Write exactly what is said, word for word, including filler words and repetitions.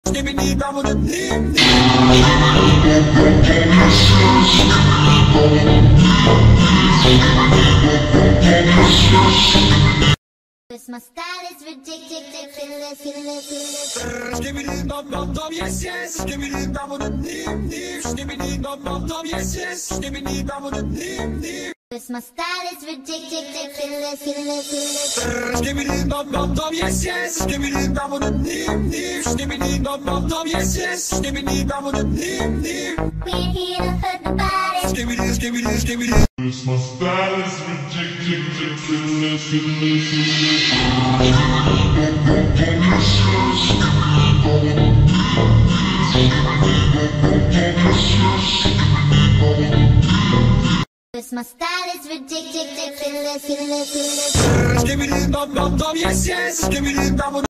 Skibbity bobble the dim Cause my style is ridiculous, ridiculous. Skibbity bob bob bob yes yes. Skibbity bobble the dim dim. Skibbity bob bob bob yes yes. Skibbity bobble the dim dim. Cause my style is ridiculous, ridiculous. Skibbity bob bob bob yes yes. Skibbity bobble the dim dim. Skibbity bob bob bob yes yes. Skibbity bobble the dim dim. We're here to hurt nobody. Skibbity skibbity skibbity. Cause my style is ridiculous, ridiculous. Cause my style is ridiculous, ridiculous. Skibbity bob bob bob yes yes. Skibbity bobble.